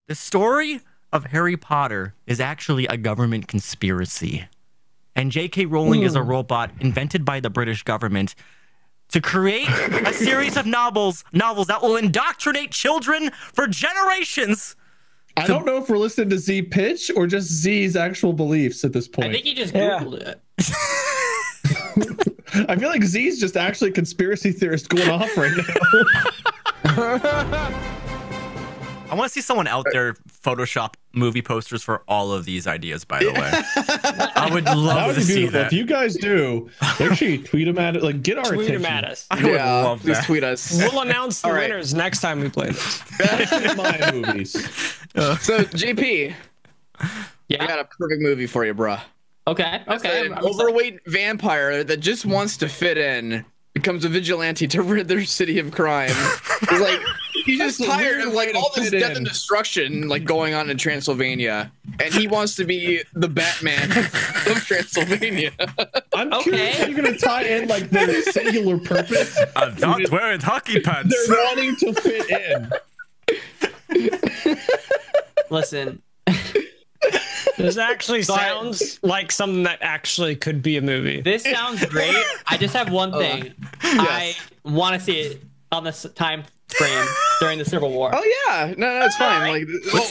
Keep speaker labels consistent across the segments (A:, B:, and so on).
A: The story of Harry Potter is actually a government conspiracy. And J.K. Rowling is a robot invented by the British government to create a series of novels that will indoctrinate children for generations.
B: I don't know if we're listening to Z pitch or just Z's actual beliefs at this point.
C: I think he just Googled it.
B: I feel like Z's just actually a conspiracy theorist going off right now.
A: I want to see someone out there Photoshop movie posters for all of these ideas, by the way. I would love to see that.
B: If you guys do, actually tweet them at it. Like, get our
D: tweet
B: attention.
D: them at us.
A: I would love
E: please
A: that.
E: tweet us.
D: We'll announce the winners next time we play this.
B: My movies.
E: So, JP, I got a perfect movie for you, bruh.
C: Okay.
E: An overweight vampire that just wants to fit in becomes a vigilante to rid their city of crime. It's like he's just tired of like all this death and destruction like going on in Transylvania, and he wants to be the Batman of Transylvania.
B: I'm curious how you're gonna tie in like their singular purpose.
A: I'm not wearing hockey pants.
B: They're wanting to fit in.
C: Listen.
D: This actually sounds like something that actually could be a movie.
C: This sounds great. I just have one thing. I want to see it on this time frame during the Civil War.
E: Oh yeah, no, it's fine. Like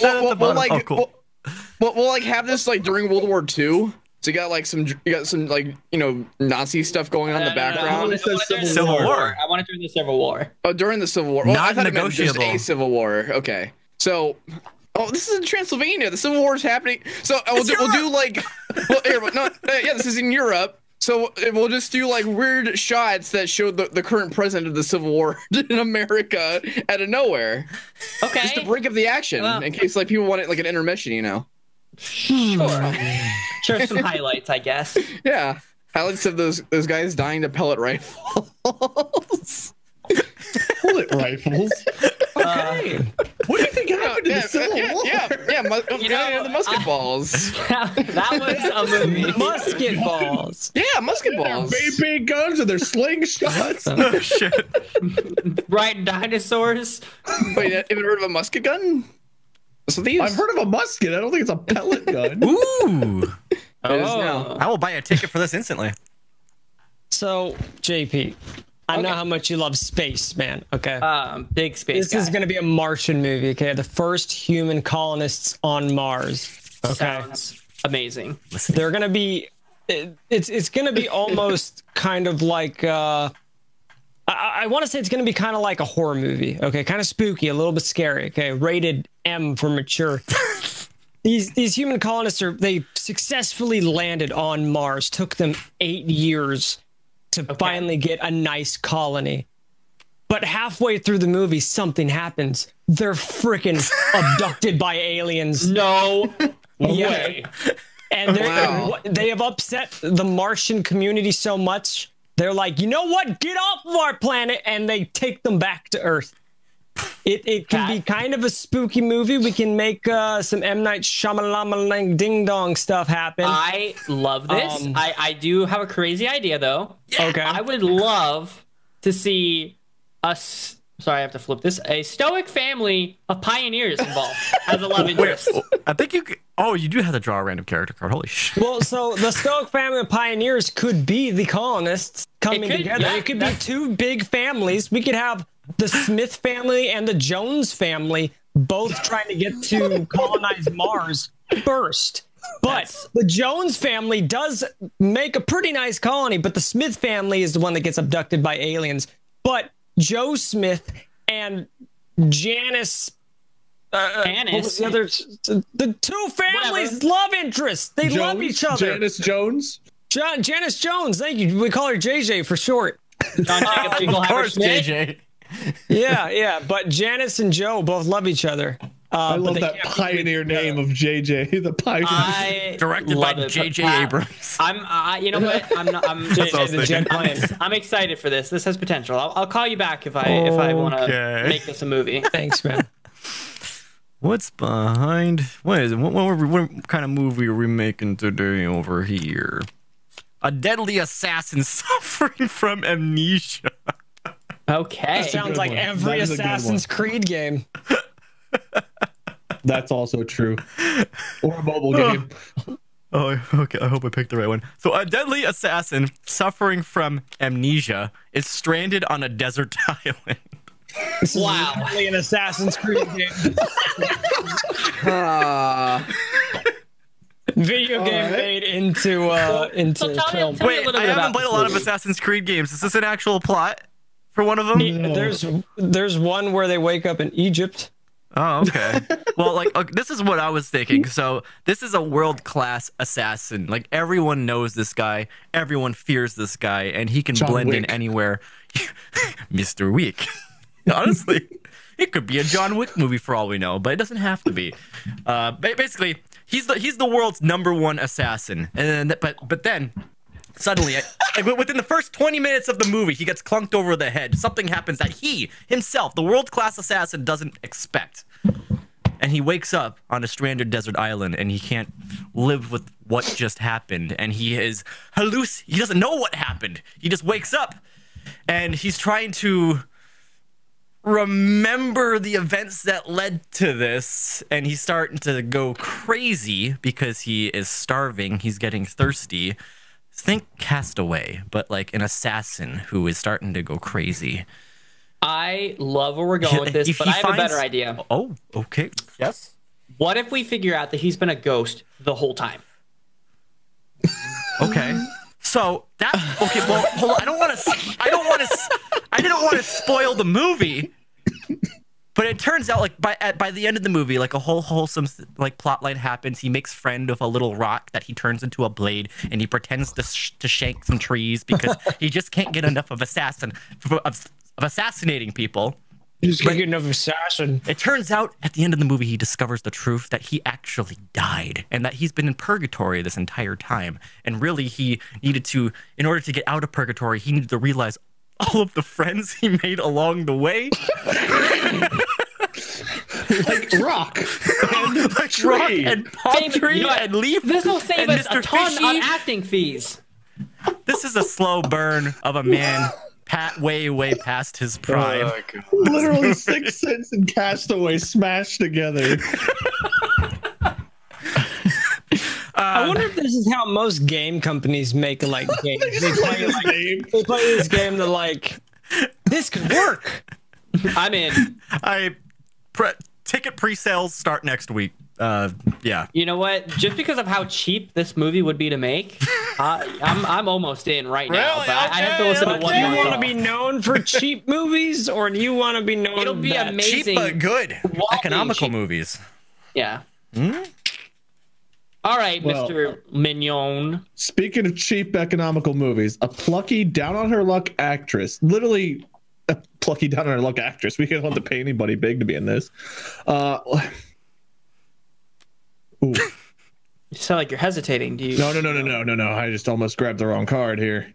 E: we'll like have this like during World War II. So you got some like Nazi stuff going on in the background.
C: Civil War. I want it during the Civil War.
E: Oh, during the Civil War. Well,
A: Not
E: I thought
A: negotiable.
E: It meant just a Civil War. Okay, so. Oh, this is in Transylvania. The Civil War is happening. So we'll do like, this is in Europe. So we'll just do like weird shots that show the current president of the Civil War in America out of nowhere.
C: Okay.
E: Just to break up the action in case like people want it like an intermission, you know.
C: Sure. Sure, some highlights, I guess.
E: Yeah, highlights of those guys dying to pellet rifles.
B: Bullet rifles.
D: Okay.
B: What do you think happened in the Civil War?
E: The musket balls.
C: That was a movie.
D: Musket balls.
E: Yeah, musket balls.
B: BB guns and their slingshots.
A: Oh shit!
C: Right, dinosaurs.
E: Wait, have you heard of a musket gun? That's what they use.
B: I've heard of a musket. I don't think it's a pellet gun.
A: Ooh!
C: Oh.
A: I will buy a ticket for this instantly.
D: So, JP, I know how much you love space, man. Okay.
C: Big space.
D: This is going to be a Martian movie. Okay, the first human colonists on Mars. Okay,
C: sounds amazing.
D: They're going to be. It's going to be almost kind of like. I want to say it's going to be kind of like a horror movie. Okay, kind of spooky, a little bit scary. Okay, rated M for mature. These human colonists they successfully landed on Mars. Took them 8 years to finally get a nice colony. But halfway through the movie, something happens. They're freaking abducted by aliens.
C: No way.
D: And they have upset the Martian community so much. They're like, you know what? Get off of our planet. And they take them back to Earth. It can be kind of a spooky movie. We can make some M. Night Shyamalan ding dong stuff happen.
C: I love this. I do have a crazy idea, though.
D: Yeah. Okay.
C: I would love to see us. Sorry, I have to flip this. A stoic family of pioneers involved as a love interest.
A: I think you. Oh, you do have to draw a random character card. Holy shit!
D: Well, so the stoic family of pioneers could be the colonists coming together.
C: Yeah,
D: it could be two big families. We could have the Smith family and the Jones family both trying to get to colonize Mars first. But the Jones family does make a pretty nice colony, but the Smith family is the one that gets abducted by aliens. But Joe Smith and Janice.
C: Janice.
D: The two families' love interests. They love each other.
B: Janice Jones.
D: Janice Jones. Thank you. We call her JJ for short.
C: John Jacob
A: Of course,
C: Smith.
A: JJ.
D: Yeah. But Janice and Joe both love each other.
B: I love that pioneer name of JJ. The pioneer.
A: Directed by JJ Abrams.
C: You know what? I'm
D: JJ the Jet Plane.
C: I'm excited for this. This has potential. I'll call you back if I want to make this a movie.
D: Thanks, man.
A: What's behind? What is it? What kind of movie are we making today over here? A deadly assassin suffering from amnesia.
C: Okay.
D: That sounds like every Assassin's Creed game.
B: That's also true. Or a mobile game.
A: Oh, okay. I hope I picked the right one. So, a deadly assassin suffering from amnesia is stranded on a desert island.
D: This is literally an Assassin's Creed game. Video game made into film.
A: Wait, I haven't played a lot of Assassin's Creed games. Is this an actual plot for one of them?
D: There's one where they wake up in Egypt.
A: Oh, okay. Well, like, this is what I was thinking. So this is a world-class assassin. Like, everyone knows this guy. Everyone fears this guy, and he can blend in anywhere. Mr. Weak. Honestly, it could be a John Wick movie for all we know, but it doesn't have to be. Basically, he's the world's #1 assassin, and then, but then suddenly, like within the first 20 minutes of the movie, he gets clunked over the head. Something happens that he himself, the world-class assassin, doesn't expect, and he wakes up on a stranded desert island, and he can't live with what just happened, and he doesn't know what happened. He just wakes up, and he's trying to remember the events that led to this, and he's starting to go crazy because he is starving. He's getting thirsty. Think Castaway, but like an assassin who is starting to go crazy.
C: I love where we're going with this, but I have a better idea.
A: Oh, okay. Yes.
C: What if we figure out that he's been a ghost the whole time?
A: Okay. So that okay. Well, hold on. I didn't want to spoil the movie, but it turns out like by the end of the movie, like a whole wholesome like plot line happens. He makes friend with a little rock that he turns into a blade, and he pretends to shank some trees because he just can't get enough of assassinating people.
D: Just can't get enough assassin.
A: It turns out at the end of the movie, he discovers the truth that he actually died and that he's been in purgatory this entire time. And really, he needed to, in order to get out of purgatory, he needed to realize all of the friends he made along the way.
B: Like rock and
A: like tree. Rock and palm tree and leaf.
C: This will save us
A: Mr.
C: a ton
A: Fishy.
C: of acting fees.
A: This is a slow burn of a man way past his prime.
B: Literally 6 Sense and Castaway smashed together.
D: I wonder if this is how most game companies make like games. They play this game that like this could work.
C: I'm in.
A: Ticket pre-sales start next week. Yeah.
C: You know what? Just because of how cheap this movie would be to make, I'm almost in right now.
A: Really?
C: But I have to listen to one
D: Do you
C: more
D: want to
C: song.
D: be known for cheap movies, or do you want to be known?
C: It'll be amazing.
A: Cheap but good.
C: While
A: Economical
C: being cheap.
A: movies.
C: Yeah.
A: Hmm?
C: All right,
B: Well,
C: Mr. Mignon.
B: Speaking of cheap economical movies, a plucky, down on her luck actress, literally a plucky, down on her luck actress. We can't want to pay anybody big to be in this. Ooh.
C: You sound like you're hesitating. Do you?
B: No. I just almost grabbed the wrong card here.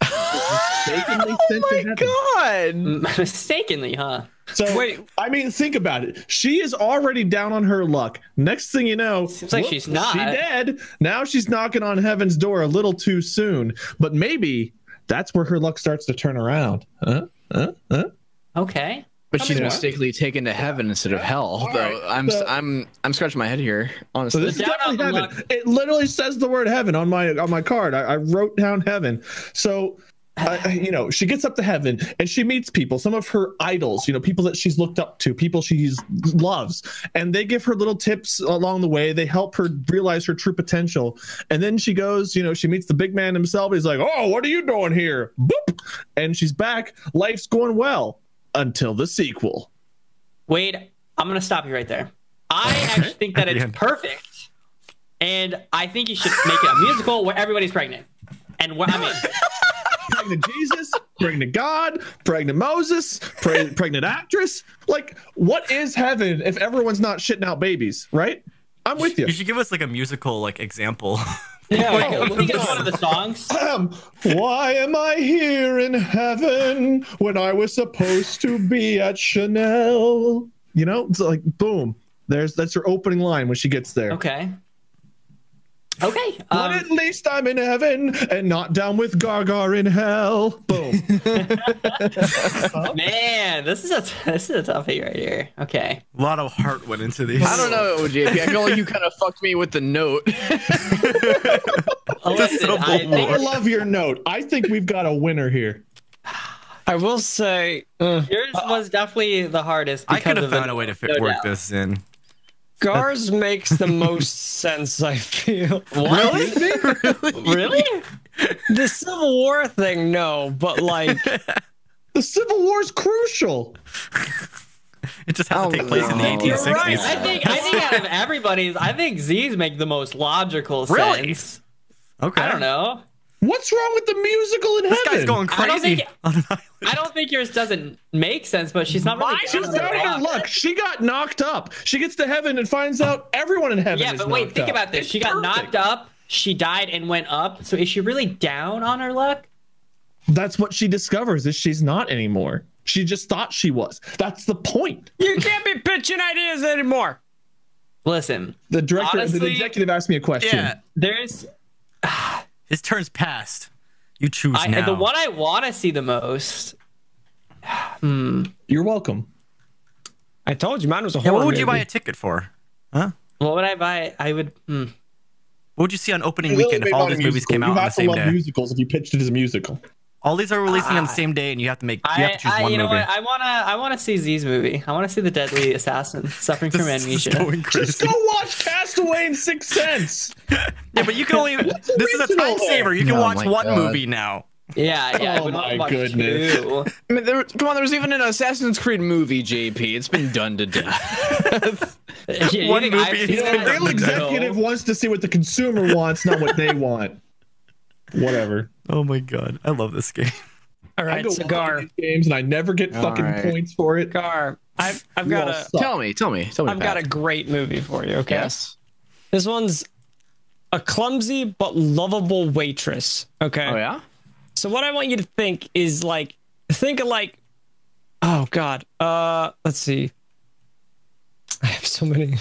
C: Mistakenly, huh?
B: So wait, I mean, think about it. She is already down on her luck. Next thing you know,
C: Seems like she's not.
B: She dead. Now she's knocking on heaven's door a little too soon. But maybe that's where her luck starts to turn around.
C: Okay.
E: But she's mistakenly taken to heaven instead of hell. Though I'm scratching my head here, honestly.
B: So this is definitely heaven. It literally says the word heaven on my card. I wrote down heaven. So she gets up to heaven and she meets people, some of her idols, people that she's looked up to, people she loves, and they give her little tips along the way. They help her realize her true potential. And then she goes, she meets the big man himself. He's like, "Oh, what are you doing here?" Boop. And she's back. Life's going well until the sequel.
C: Wait, I'm going to stop you right there. I actually think that it's perfect. And I think you should make it a musical where everybody's pregnant. And I'm in.
B: Pregnant Jesus, pregnant God, pregnant Moses, pregnant actress. Like, what is heaven if everyone's not shitting out babies, right? I'm with you.
A: You should give us like a musical like example.
C: Yeah, we get one of the songs.
B: Why am I here in heaven when I was supposed to be at Chanel? It's like boom. That's her opening line when she gets there.
C: Okay. Okay.
B: But at least I'm in heaven and not down with Gargar in hell. Boom.
C: Man, this is a toughie right here. Okay.
A: A lot of heart went into these.
E: I don't know, JP. I feel like you kind of fucked me with the note.
C: Listen,
B: I love your note. I think we've got a winner here.
D: I will say,
C: yours was definitely the hardest.
A: I could have found a way to work this in.
D: Gar's makes the most sense, I feel.
C: Really?
D: The Civil War thing, no, but like
B: the Civil War is crucial.
A: It just has to take place in the 1860s.
C: Right. I think out of everybody's, I think Z's make the most logical sense.
A: Okay.
C: I don't know.
B: What's wrong with the musical in heaven?
A: This guy's going crazy.
C: I don't think yours doesn't make sense, but she's not really.
B: She's down on her luck. She got knocked up. She gets to heaven and finds out everyone in heaven.
C: Yeah,
B: is
C: but wait, think
B: up.
C: about this. She got knocked up. She died and went up. So is she really down on her luck?
B: That's what she discovers. Is she's not anymore. She just thought she was. That's the point.
D: You can't be pitching ideas anymore.
C: Listen,
B: the director,
C: honestly,
B: the executive asked me a question.
C: Yeah, there's.
A: His turn's passed. You choose now.
C: The one I want to see the most.
B: You're welcome.
D: I told you mine was a horror.
A: What would you
D: movie.
A: buy a ticket for? Huh?
C: What would I buy? I would.
A: What would you see on opening weekend if all these movies came out on the same day?
B: Musicals if you pitched it as a musical.
A: All these are releasing on the same day, and you have to choose one
C: you know
A: movie.
C: what? I want to see Z's movie. I want to see the deadly assassin suffering from amnesia.
B: Just go watch Castaway and Sixth Sense.
A: Yeah, but you can only. This is a time saver. You can watch one movie now.
C: Yeah.
B: Oh my goodness.
E: I mean, come on, there was even an Assassin's Creed movie, JP. It's been done to death.
A: One movie.
B: The real executive wants to see what the consumer wants, not what they want. Whatever.
A: Oh my god, I love this game.
D: All right, so Gar,
B: games and I never get fucking points for it.
D: Gar, I've got a
E: tell me.
D: I've got a great movie for you. Okay.
E: Yes.
D: This one's a clumsy but lovable waitress. Okay.
E: Oh yeah.
D: So what I want you to think is think of oh god. Let's see. I have so many.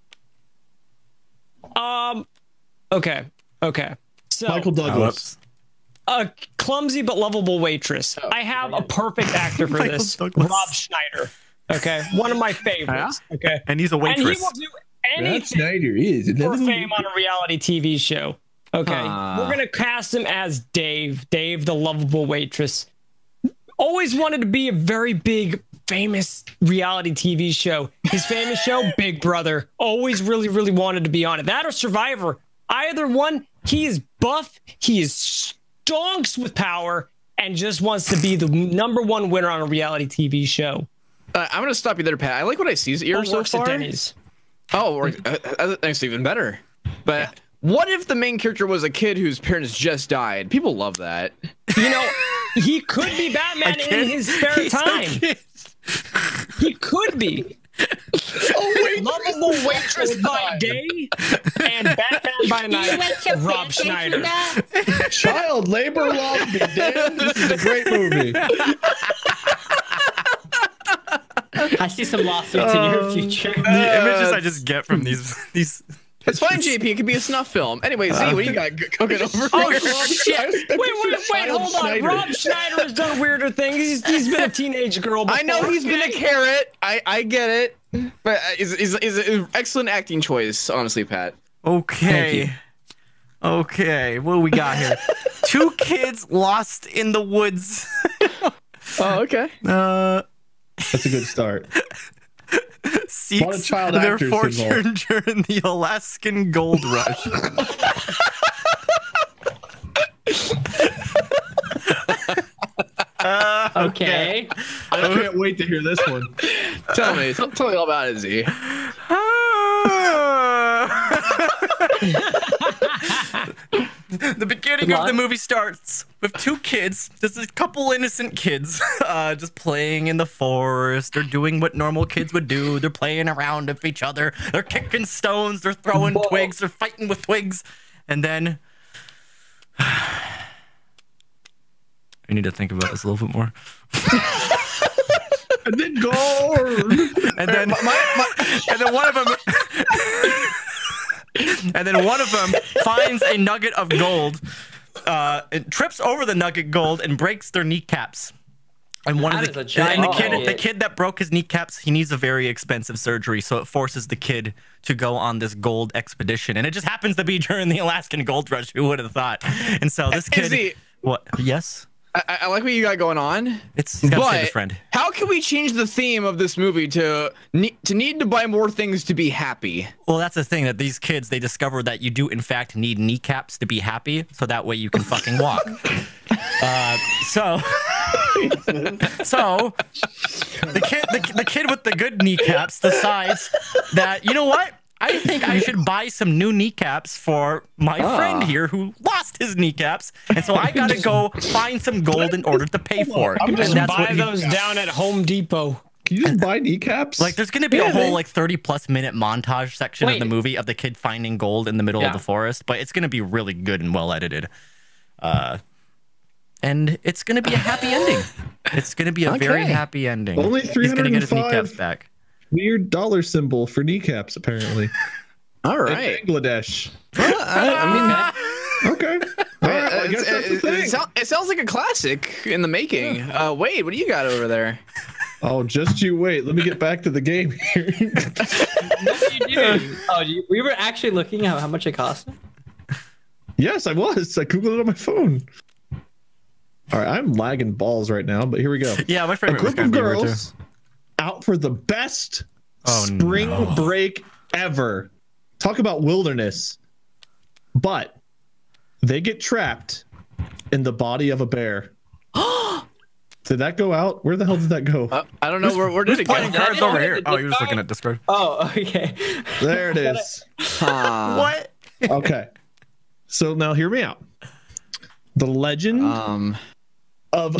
D: Okay. So
B: Michael Douglas.
D: A clumsy but lovable waitress. I have a perfect actor for this.
A: Douglas.
D: Rob Schneider. Okay. One of my favorites. Okay.
A: And he's a waitress.
D: And he will do anything
B: Schneider is
D: for fame on a reality TV show. Okay. We're going to cast him as Dave. Dave, the lovable waitress. Always wanted to be a very big, famous reality TV show. His famous show, Big Brother. Always really, really wanted to be on it. That or Survivor. Either one, he is buff. He is stonks with power and just wants to be the #1 winner on a reality TV show.
E: I'm going to stop you there, Pat. I like what I see here so far.
D: At Denny's.
E: Oh, that's even better. But what if the main character was a kid whose parents just died? People love that.
D: You know, he could be Batman in his spare time. He could be. Lovable waitress by day and Batman by night. Rob Schneider.
B: Child labor laws be damned. This is a great movie.
C: I see some lawsuits in your future.
A: The images I just get from these.
E: It's fine, JP. It could be a snuff film. Anyway, Z, what do you got cooking over?
D: Oh shit! Wait, hold on. Rob Schneider has done weirder things. He's been a teenage girl before.
E: I know he's been a carrot. I get it. But is an excellent acting choice, honestly, Pat.
A: Okay. What do we got here? 2 kids lost in the woods.
E: Oh, okay.
B: That's a good start.
A: Seeks
B: child
A: their
B: actors
A: fortune during the Alaskan gold rush.
C: Okay.
B: I can't wait to hear this one.
E: Tell me all about it, Z.
A: The beginning of the movie starts with 2 kids, just a couple innocent kids, just playing in the forest. They're doing what normal kids would do. They're playing around with each other. They're kicking stones. They're throwing twigs. They're fighting with twigs. And then I need to think about this a little bit more.
B: And then go.
A: And then and then one of them And then one of them finds a nugget of gold, it trips over the nugget gold and breaks their kneecaps. And the kid that broke his kneecaps, he needs a very expensive surgery, so it forces the kid to go on this gold expedition. And it just happens to be during the Alaskan gold rush. Who would have thought? And so this kid, what? Yes.
E: I like what you got going on.
A: He's got to save his friend.
E: How can we change the theme of this movie to need to buy more things to be happy?
A: Well, that's the thing, that these kids, they discover that you do in fact need kneecaps to be happy, so that way you can fucking walk. So the kid with the good kneecaps decides that, you know what? I think I should buy some new kneecaps for my friend here who lost his kneecaps, and so I gotta go find some gold in order to pay for it.
D: I'm just buy those down at Home Depot.
B: Can you just buy kneecaps?
A: Like, there's gonna be a whole like 30+ minute montage section of the movie of the kid finding gold in the middle of the forest, but it's gonna be really good and well edited. And it's gonna be a happy ending. It's gonna be a very happy ending.
B: Only 305.
A: He's gonna get his kneecaps back.
B: Weird dollar symbol for kneecaps, apparently.
E: All right.
B: In Bangladesh.
E: I mean,
B: okay. All right. I guess that's the thing.
E: It sounds like a classic in the making. Wade, what do you got over there?
B: Oh, just you wait. Let me get back to the game here.
C: We were actually looking at how much it cost?
B: Yes, I was. I Googled it on my phone. All right, I'm lagging balls right now, but here we go.
A: Yeah, my favorite
B: A group of girls out for the best spring break ever. Talk about wilderness. But they get trapped in the body of a bear. Did that go out? Where the hell did that go?
E: I don't know. Where did it go?
A: Playing cards over here. Oh, you're just looking at Discord.
C: Oh, okay.
B: There it is.
A: What?
B: Okay. So now hear me out. The legend of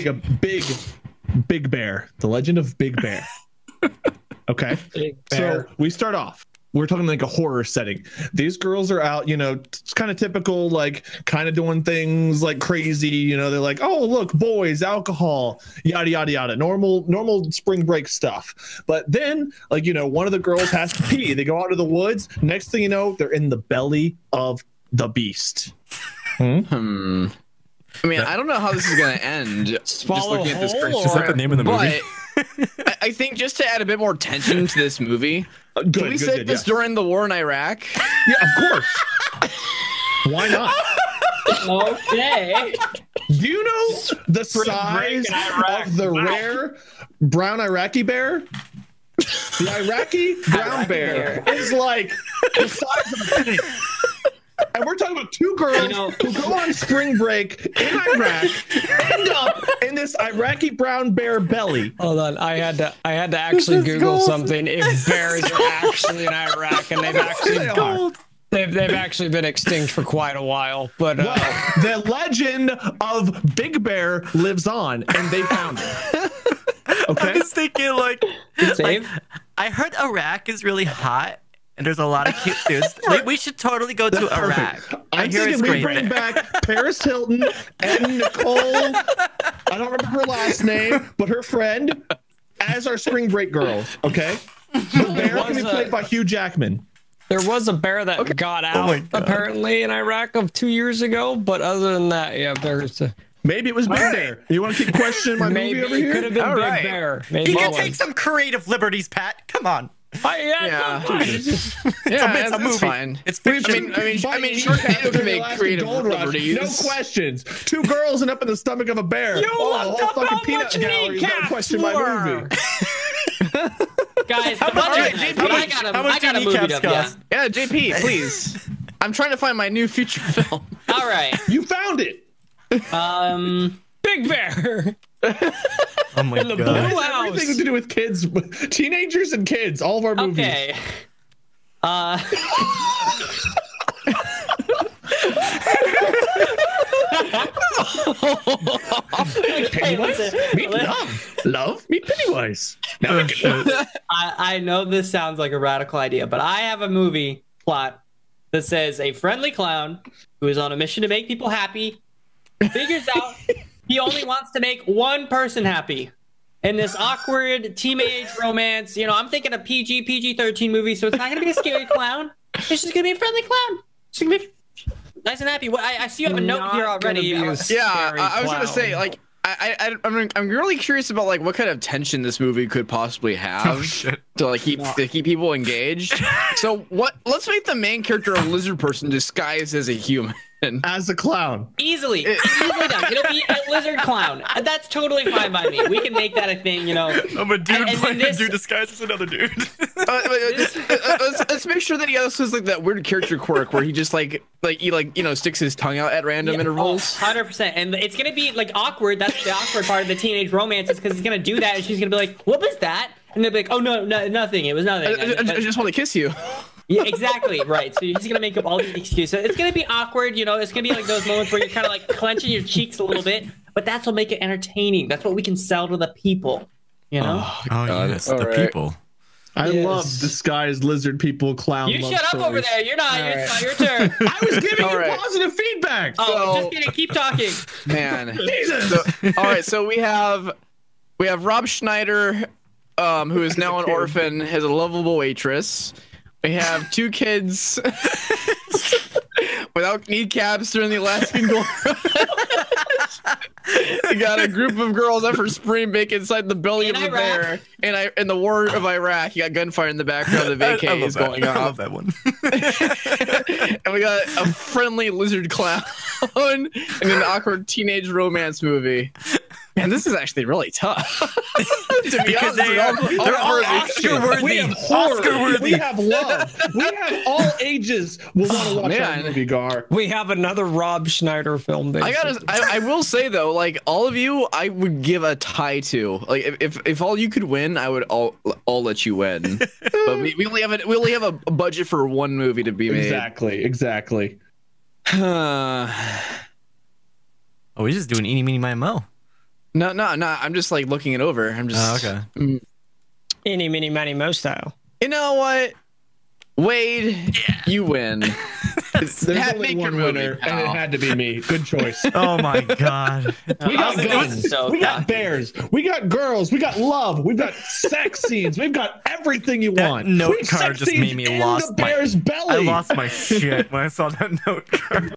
B: Big Bear. The legend of Big Bear. Okay. So we start off. We're talking like a horror setting. These girls are out, you know, it's kind of typical, like kind of doing things like crazy. You know, they're like, oh, look, boys, alcohol, yada, yada, yada. Normal spring break stuff. But then, like, you know, one of the girls has to pee. They go out to the woods. Next thing you know, they're in the belly of the beast.
E: I mean, I don't know how this is going to end.
D: Swallow
E: just looking at this
D: whole,
A: Is that the name of the movie?
E: But I think just to add a bit more tension to this movie, can we set this during the war in Iraq?
B: Yeah, of course. Why not?
C: Okay.
B: Do you know the size of the rare brown Iraqi bear? The Iraqi brown bear is like the size of a penny. And we're talking about two girls who go on spring break in Iraq, end up in this Iraqi brown bear belly.
D: Hold on, I had to actually Google something. If bears are actually in Iraq, and they've actually been extinct for quite a while. But
B: the legend of Big Bear lives on, and they found it. Okay,
A: I was thinking like I heard Iraq is really hot. And there's a lot of cute dudes. We should totally go to Iraq.
B: I hear it's great. We bring back Paris Hilton and Nicole. I don't remember her last name, but her friend as our spring break girls. Okay, the bear can be played by Hugh Jackman.
D: There was a bear that got out apparently in Iraq 2 years ago, but other than that, yeah, bears.
B: Maybe it was Big Bear. You want to keep questioning my movie over here?
D: It could have been Big Bear. Maybe
A: you can take some creative liberties, Pat. Come on.
E: It's fine.
A: It's fiction.
E: I mean, Sharknado can make creative liberties.
B: No questions. Two girls and up in the stomach of a bear.
D: You looked up how much kneecaps
B: question my movie.
C: Guys,
E: I
C: got a movie up.
E: Yeah, JP, please. I'm trying to find my new feature film.
C: All right.
B: You found it.
D: Big Bear.
A: Oh my god.
B: Everything to do with kids, teenagers and kids, all of our movies.
C: Okay.
B: Pennywise, meet love, meet Pennywise.
C: I know this sounds like a radical idea, but I have a movie plot that says a friendly clown who is on a mission to make people happy figures out he only wants to make one person happy in this awkward teenage romance. You know, I'm thinking a PG-13 movie, so it's not going to be a scary clown. She's just gonna be a friendly clown. She's gonna be nice and happy. Well, I see you have a note here already.
E: Yeah, I was gonna say, like, I'm really curious about like what kind of tension this movie could possibly have to like keep people engaged. So what? Let's make the main character a lizard person disguised as a human.
B: As a clown.
C: Easily done. It'll be a lizard clown. That's totally fine by me. We can make that a thing, you know.
A: I'm a dude playing a dude disguised as another dude.
E: Let's make sure that he also has like that weird character quirk where he just like sticks his tongue out at random intervals.
C: 100%. And it's gonna be like awkward. That's the awkward part of the teenage romance is because he's gonna do that and she's gonna be like, "What was that?" And they'll be like, "Oh no, nothing. It was nothing.
E: I just want to kiss you."
C: Yeah, exactly. Right. So he's gonna make up all these excuses. It's gonna be awkward, you know. It's gonna be like those moments where you're kind of like clenching your cheeks a little bit, but that's what make it entertaining. That's what we can sell to the people, you know.
A: Oh yes, the people.
B: I love disguised lizard people, clown.
C: You
B: love
C: shut up
B: stories.
C: over there. You're not. It's not your turn.
B: I was giving you positive feedback.
C: Oh, just kidding. Keep talking.
E: Man.
B: Jesus.
E: So, all right, so we have Rob Schneider, who is now an orphan, has a lovable waitress. We have two kids without kneecaps during the Alaskan Gold Rush. We got a group of girls up for spring break inside the belly of the bear. And in the war of Iraq, you got gunfire in the background. The vacay is going on.
A: I love that one.
E: And we got a friendly lizard clown and an awkward teenage romance movie. Man, this is actually really tough. To be honest,
A: they're all Oscar-worthy.
B: We have horror. We have love. We have all ages will want to watch that movie, Gar.
D: We have another Rob Schneider film.
E: I will say though, like all of you, I would give a tie to. Like if all you could win, I would all let you win. But we only have a budget for one movie to be made.
B: Exactly.
A: Oh, we're just doing eeny, meeny, miny, mo.
E: No. I'm just like looking it over. I'm just
A: okay.
D: Eeny, meeny, miny, mo style.
E: You know what, Wade? You win.
B: There's only one winner, and it had to be me. Good choice.
A: Oh my god.
B: We got guns. We got bears. We got girls. We got love. We've got sex scenes. We've got everything you want.
A: That note card just made me lost
B: the bear's belly.
A: I lost my shit when I saw that note card.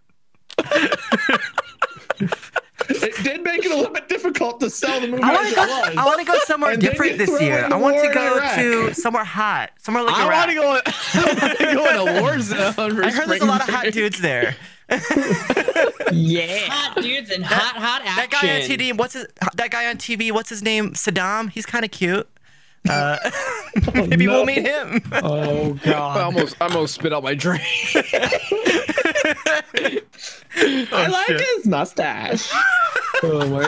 B: It did make it a little bit difficult to sell the movie.
A: I want to go somewhere different this year. I want to go to somewhere hot, somewhere like Iraq.
E: I want to go in a war zone.
A: I heard there's a lot of hot dudes there.
C: Yeah, hot dudes and hot action.
A: That guy on TV, what's his name? Saddam. He's kind of cute. Maybe we'll meet him.
D: Oh god!
E: I almost spit out my drink.
B: I like his mustache.
D: Oh my!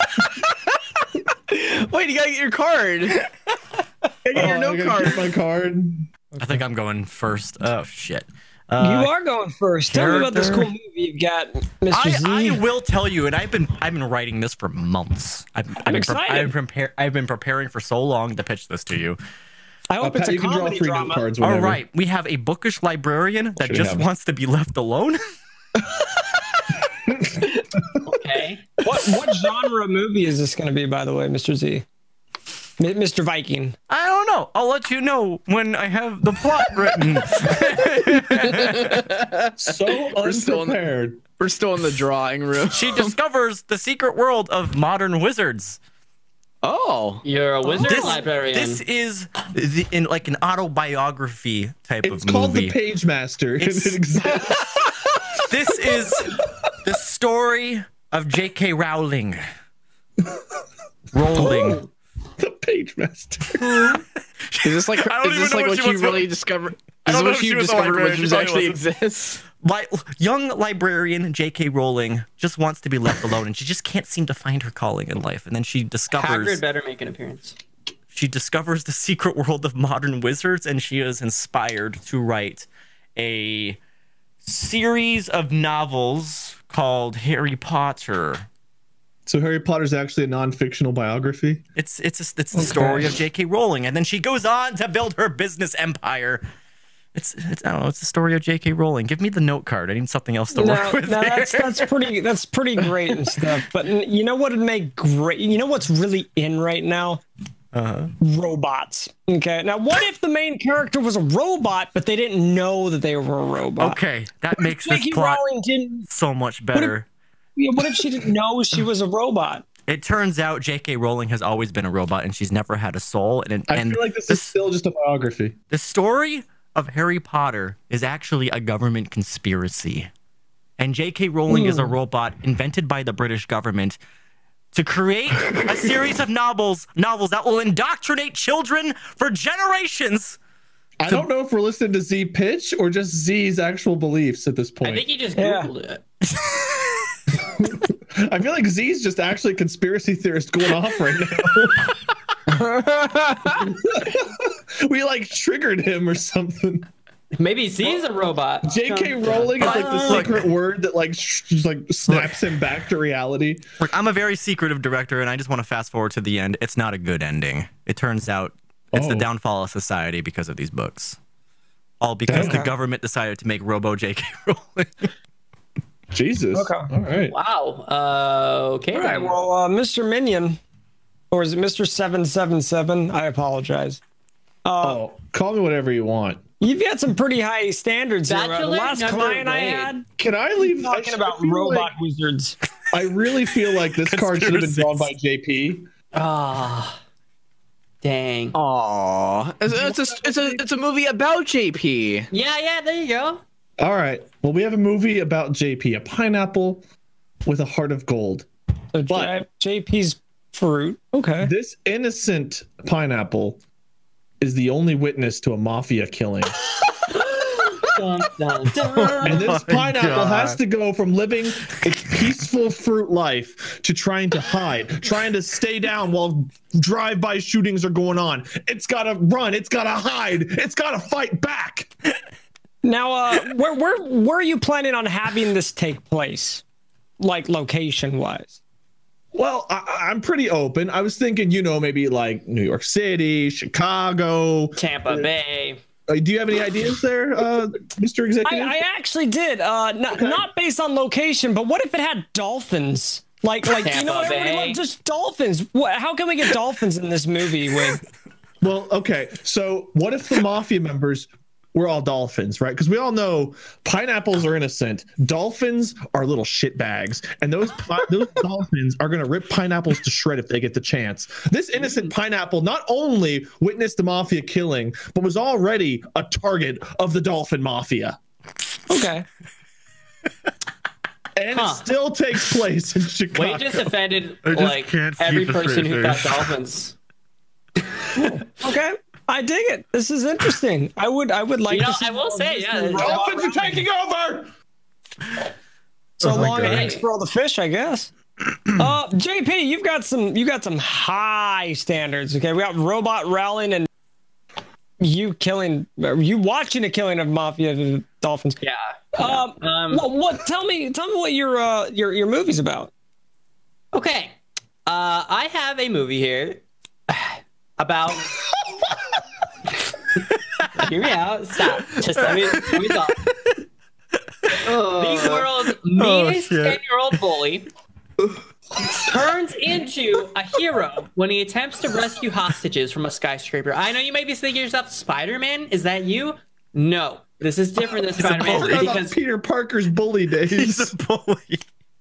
E: Wait, you gotta get your card. You gotta get your note card.
B: Get my card.
A: I think I'm going first. Oh shit!
D: You are going first. Tell me about this cool movie you've got, Mr. Z.
A: I will tell you, and I've been writing this for months.
D: I'm excited.
A: I've been preparing for so long to pitch this to you.
D: I hope it's a comedy drama.
A: All right, we have a bookish librarian that just wants to be left alone.
C: Okay.
D: What genre movie is this going to be, by the way, Mr. Z? Mr. Viking.
A: I don't know. I'll let you know when I have the plot written.
B: So unprepared.
E: We're still in the drawing room.
A: She discovers the secret world of modern wizards.
E: Oh,
C: you're a wizard librarian.
A: This is in like an autobiography type of movie.
B: It's called The Page Master. This
A: is the story of J.K. Rowling.
B: The Page Master.
E: Is this like what you really discovered? Is this what you discovered wizards actually exist?
A: Young librarian J.K. Rowling just wants to be left alone, and she just can't seem to find her calling in life. And then she discovers
C: Hagrid better make an appearance.
A: She discovers the secret world of modern wizards, and she is inspired to write a series of novels called Harry Potter.
B: So Harry Potter's actually a non-fictional biography?
A: It's the story of J.K. Rowling, and then she goes on to build her business empire. It's I don't know. It's the story of J.K. Rowling. Give me the note card. I need something else to work with.
D: No, that's pretty great and stuff. But you know what would make great? You know what's really in right now? robots. Okay. Now, what if the main character was a robot, but they didn't know that they were a robot?
A: Okay, that makes this plot so much better.
D: What if she didn't know she was a robot?
A: It turns out J.K. Rowling has always been a robot, and she's never had a soul. And
B: I feel like this is still just a biography.
A: The story of Harry Potter is actually a government conspiracy. And J.K. Rowling is a robot invented by the British government to create a series of novels that will indoctrinate children for generations.
B: I don't know if we're listening to Z pitch or just Z's actual beliefs at this point.
C: I think he just Googled it.
B: I feel like Z's just actually a conspiracy theorist going off right now. We like triggered him or something.
C: Maybe Z's a robot.
B: J.K. Rowling is like the secret word that like just like snaps him back to reality.
A: Look, I'm a very secretive director, and I just want to fast forward to the end. It's not a good ending. It turns out it's the downfall of society because of these books. All because the government decided to make Robo J.K. Rowling.
B: Jesus.
D: Okay.
B: All right.
C: Wow. Okay.
D: All right. Well, Mr. Minion, or is it Mr. 777? I apologize.
B: Call me whatever you want.
D: You've got some pretty high standards here. The last client I had.
B: Can I leave
D: talking about robot wizards?
B: I really feel like this card should have been drawn by JP.
C: Ah. Dang.
E: Aw. It's a movie about JP.
C: Yeah, there you go.
B: All right. Well, we have a movie about JP, a pineapple with a heart of gold.
D: So JP's fruit. Okay.
B: This innocent pineapple is the only witness to a mafia killing.
C: Dun, dun, dun.
B: And this pineapple has to go from living its peaceful fruit life to trying to hide, trying to stay down while drive-by shootings are going on. It's got to run. It's got to hide. It's got to fight back.
D: Now, where are you planning on having this take place? Like location-wise?
B: Well, I'm pretty open. I was thinking, maybe like New York City, Chicago,
C: Tampa Bay.
B: Do you have any ideas there, Mr. Executive?
D: I actually did. Not based on location, but what if it had dolphins? Like
C: Tampa
D: everybody loves just dolphins. How can we get dolphins in this movie?
B: Well, okay. So what if the mafia members were all dolphins, right? Because we all know pineapples are innocent. Dolphins are little shitbags. And those dolphins are going to rip pineapples to shred if they get the chance. This innocent pineapple not only witnessed the mafia killing, but was already a target of the dolphin mafia.
D: Okay.
B: And it still takes place in Chicago.
C: We just offended like every person who thought dolphins.
D: Okay. I dig it. This is interesting. I would like to see.
C: I will say, yeah.
B: Dolphins are taking over.
D: So long thanks for all the fish, I guess. JP, you've got some high standards. Okay, we got robot rallying and you watching a killing of mafia dolphins.
C: Yeah.
D: What? Tell me what your movie's about.
C: Okay. I have a movie here about. Hear me out. Stop. Just let me talk. The world's meanest 10-year-old bully turns into a hero when he attempts to rescue hostages from a skyscraper. I know you may be thinking to yourself, Spider-Man? Is that you? No. This is different than Spider-Man.
B: Because Peter Parker's bully days.
A: He's a bully.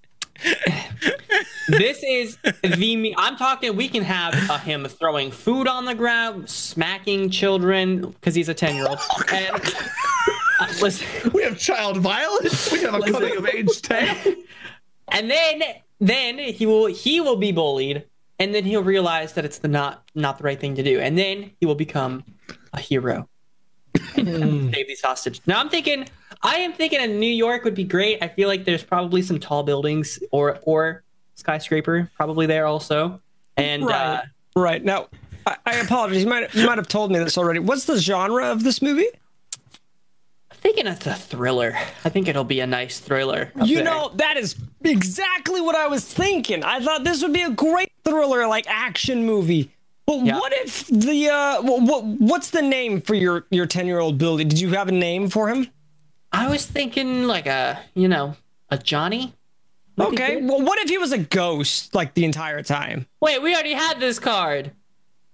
C: This is I'm talking we can have him throwing food on the ground, smacking children because he's a 10-year-old. And listen,
B: we have child violence. We have a coming of age tale.
C: And then he will be bullied, and then he'll realize that it's not the right thing to do, and then he will become a hero and save these hostages. Now I am thinking a New York would be great. I feel like there's probably some tall buildings or skyscraper probably there also. And
D: right now, I apologize. You might have told me this already. What's the genre of this movie?
C: I'm thinking it's a thriller. I think it'll be a nice thriller.
D: That is exactly what I was thinking. I thought this would be a great thriller, like action movie. But what if what's the name for your 10-year-old bully? Did you have a name for him?
C: I was thinking like a Johnny.
D: Okay. Well, what if he was a ghost like the entire time?
C: Wait, we already had this card.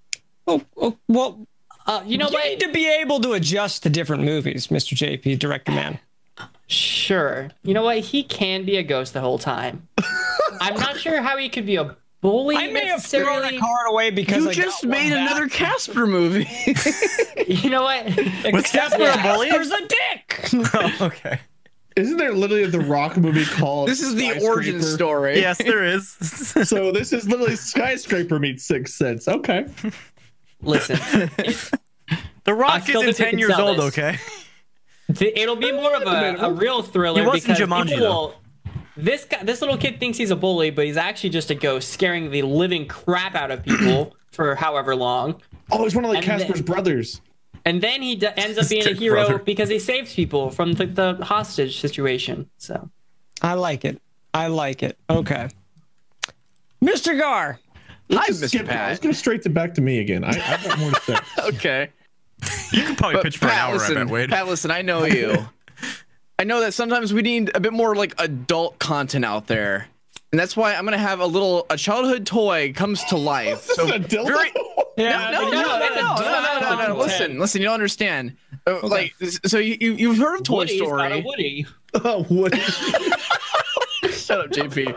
D: Well,
C: you know
D: you
C: what?
D: need to be able to adjust to different movies, Mr. JP, director man.
C: Sure. You know what? He can be a ghost the whole time. I'm not sure how he could be a bully.
D: I may have thrown
C: necessarily.
D: a card away because
E: You just made another Casper movie.
C: You know what?
A: Was Casper a bully?
D: There's a dick.
A: Oh, okay.
B: Isn't there literally the Rock movie called?
E: This is the origin
B: Skyscraper?
E: story.
A: Yes, there is.
B: So this is literally Skyscraper meets Sixth Sense. Okay.
C: Listen,
A: The Rock
C: I still
A: isn't
C: think we
A: 10
C: can
A: years
C: sell
A: old,
C: this.
A: okay?
C: it'll be more of a real thriller
A: He was in
C: because
A: Jumanji,
C: people will, this little kid thinks he's a bully, but he's actually just a ghost scaring the living crap out of people for however long.
B: Oh, he's one of like
C: And
B: Casper's brothers.
C: And then he ends up being a
A: Dick
C: hero
A: brother.
C: because he saves people from the hostage situation. So
D: I like it. I like it. Okay. Mr. Gar.
E: Hi,
B: Let's
E: Mr.
B: skip that.
E: Pat.
B: Let's go straight to back to me again. I've got more to say.
E: Okay.
A: You could probably
E: But
A: pitch for an hour,
E: listen,
A: I bet, Wade.
E: Pat, listen, I know you. I know that sometimes we need a bit more like adult content out there. And that's why I'm gonna have a childhood toy comes to life. So
B: A dildo?
E: very
D: Yeah,
E: no. Listen, you don't understand. Like, so you've heard of Toy
C: Woody's got a
E: Story?
C: Woody.
B: Oh, what?
E: Shut up, JP.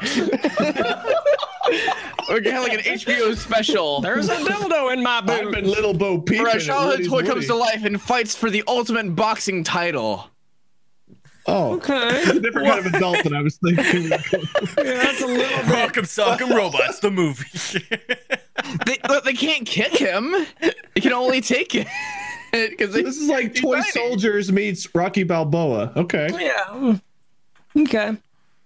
E: We're gonna have like an HBO special
D: There's a dildo in my
B: I've
D: boot.
B: been Little Bo Peep.
E: where a
B: and
E: childhood
B: Woody's
E: toy comes
B: Woody.
E: to life and fights for the ultimate boxing title.
B: Oh,
D: Okay.
B: a different kind of adult than I was thinking.
D: Yeah, that's a little bit.
A: Rock'em Sock'em Robots, the movie.
E: They can't kick him. They can only take it. Because
B: This is like Toy Soldiers meets Rocky Balboa. Okay.
D: Yeah. Okay.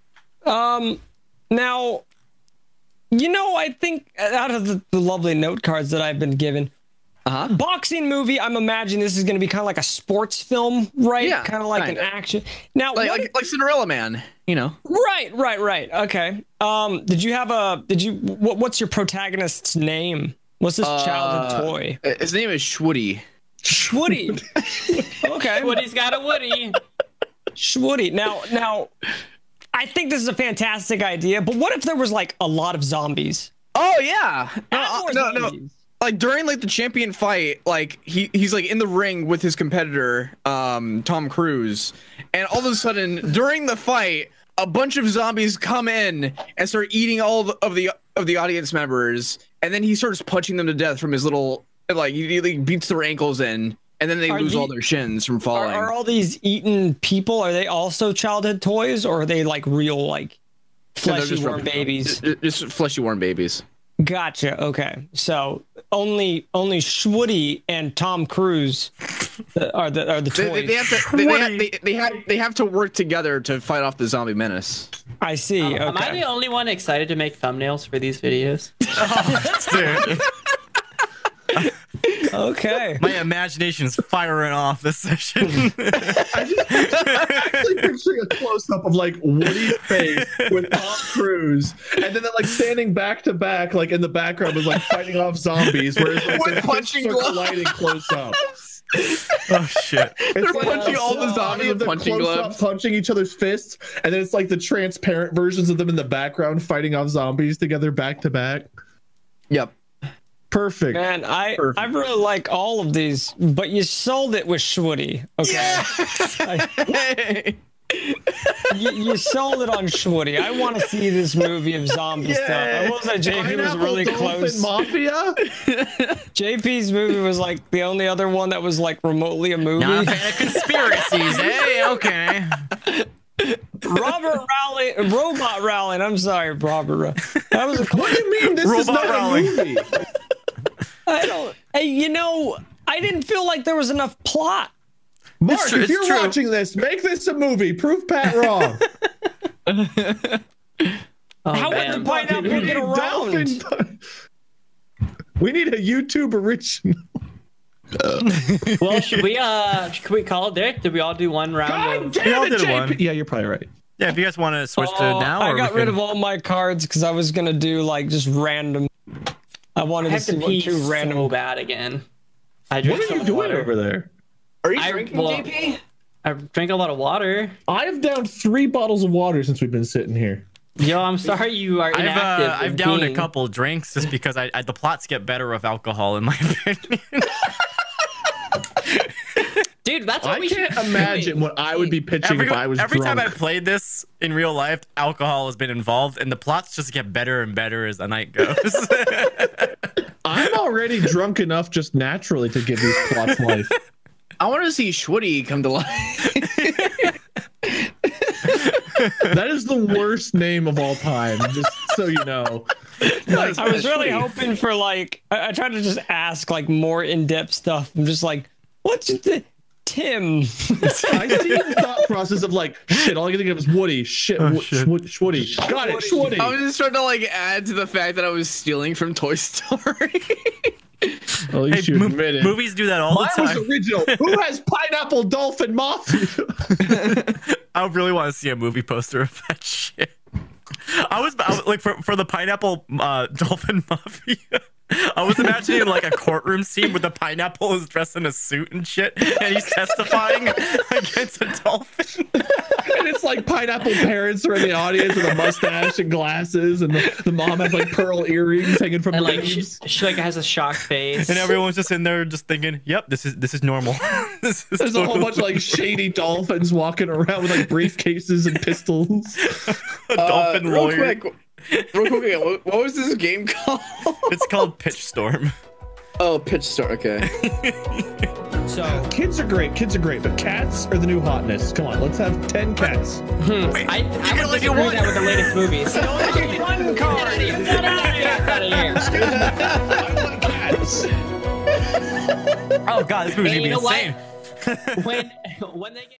D: Now, I think out of the lovely note cards that I've been given, boxing movie, I'm imagining this is going to be kind of like a sports film, right?
E: Yeah,
D: kind of like an
E: kinda.
D: action. Now,
E: like Cinderella Man, you know.
D: right. Okay. What's your protagonist's name? What's this childhood toy?
E: His name is Schwoody.
D: Schwoody. Okay.
C: Woody's got a Woody.
D: Schwoody. Now, I think this is a fantastic idea, but what if there was like a lot of zombies?
E: Oh yeah.
D: Add more
E: No.
D: zombies.
E: Like during like the champion fight, like he's like in the ring with his competitor, Tom Cruise, and all of a sudden during the fight, a bunch of zombies come in and start eating all of the audience members, and then he starts punching them to death from his little he beats their ankles in, and then they lose all their shins from falling.
D: Are all these eaten people? Are they also childhood toys, or are they like real like
E: No, they're
D: fleshy
E: just
D: warm babies?
E: Just fleshy warm babies.
D: Gotcha. Okay, so only Schwoody and Tom Cruise are the toys.
E: They have to work together to fight off the zombie menace.
D: I see. Okay.
C: Am I the only one excited to make thumbnails for these videos?
A: Dude,
D: Okay.
A: my imagination is firing off this session.
B: Actually picturing a close up of like Woody's face with Tom Cruise, and then they're like standing back to back, like in the background was like fighting off zombies, whereas like
E: With
B: their
E: punching
B: fists are
E: gloves.
B: colliding close up.
A: Oh, shit.
E: They're punching all the zombies with punching gloves.
B: punching each other's fists, and then it's like the transparent versions of them in the background fighting off zombies together back to back.
E: Yep.
B: Perfect.
D: Man, I
E: Perfect.
D: really like all of these, but you sold it with Schwoody. Okay. You sold it on Schwoody. I want to see this movie of zombie stuff. I will say JP was really close.
B: Mafia.
D: JP's movie was like the only other one that was like remotely a movie.
A: Not a fan of conspiracies, hey? Okay.
D: Robot Rowling. I'm sorry, Robert. That was a
B: What do you mean this is
A: Robot
B: not
A: Rowling.
B: a movie?
D: I don't. Hey, I didn't feel like there was enough plot.
B: Mark,
A: true,
B: if
A: it's
B: you're
A: true.
B: watching this, make this a movie. Prove Pat wrong.
D: How would the pineapple get around?
B: We need a YouTube original.
C: Well, should we call it there? Did we all do one round?
B: God
A: We all
B: damn it,
A: did
B: JP.
A: one.
B: Yeah, you're probably right.
A: Yeah, if you guys want to switch to now,
D: I
A: or
D: got
A: we
D: rid
A: can-
D: of all my cards because I was gonna do like just random. I wanted
C: I
D: to
C: have
D: see
C: to
D: what
C: pee
D: two random.
C: so bad again. I
B: What
C: drink
B: are
C: so
B: you
C: much
B: doing
C: water.
B: over there?
E: Are you
C: I-
E: drinking,
C: well-
E: JP?
C: I drank a lot of water.
B: I have down 3 bottles of water since we've been sitting here.
C: Yo, I'm sorry you are inactive.
A: I've downed a couple drinks just because the plots get better with alcohol, in my opinion.
C: Dude, that's what
B: I can't imagine what I would be pitching if I was
A: every
B: drunk.
A: time I played this in real life, alcohol has been involved, and the plots just get better and better as the night goes.
B: I'm already drunk enough just naturally to give these plots life.
E: I want to see Schwoody come to life.
B: That is the worst name of all time, just so you know. Like,
D: I was really hoping for like I tried to just ask like more in-depth stuff. I'm just like, what's the Tim?
B: I see the thought process of like, shit, all I can think of is Woody. Shit, Schwoody. Got it, Schwoody.
E: I was just trying to like add to the fact that I was stealing from Toy Story.
B: At least you admit it.
A: Movies do that all the time.
B: Mine was original. Who has Pineapple Dolphin Mafia?
A: I really want to see a movie poster of that shit. I was like, for the Pineapple Dolphin Mafia, I was imagining like a courtroom scene where the pineapple is dressed in a suit and shit, and he's testifying against a dolphin.
B: And it's like pineapple parents are in the audience with a mustache and glasses, and the mom has like pearl earrings hanging from
C: And
B: the
C: like she like has a shocked face.
A: And everyone's just in there just thinking, "Yep, this is normal." There's
B: a whole bunch of like shady dolphins walking around with like briefcases and pistols.
A: A dolphin lawyer.
E: Real quick, what was this game called?
A: It's called Pitchstorm.
E: Oh, Pitchstorm. Okay.
C: So
B: kids are great, but cats are the new hotness. Come on, let's have 10 cats.
C: I would disagree with that with the latest movies.
D: One card.
B: I want cats.
A: Oh god, this movie's gonna be
C: you know
A: insane.
C: what? when they get